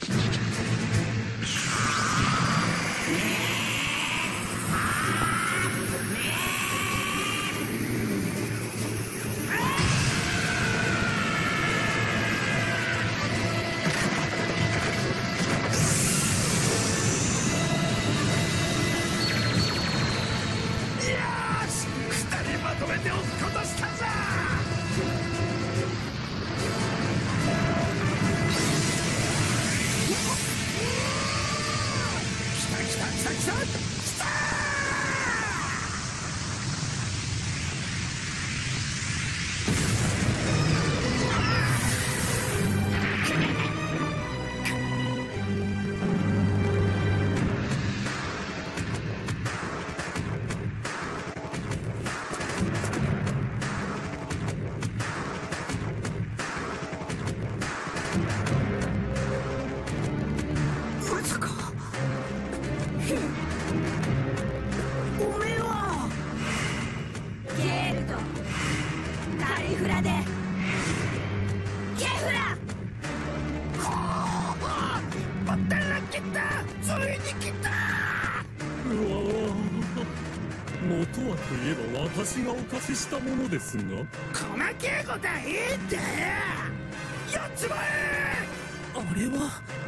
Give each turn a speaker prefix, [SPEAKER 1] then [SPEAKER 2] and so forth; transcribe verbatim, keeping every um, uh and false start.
[SPEAKER 1] 元はといえば私がお貸ししたものですが。
[SPEAKER 2] 細けえことはいいって。やっちまえ。
[SPEAKER 1] あれは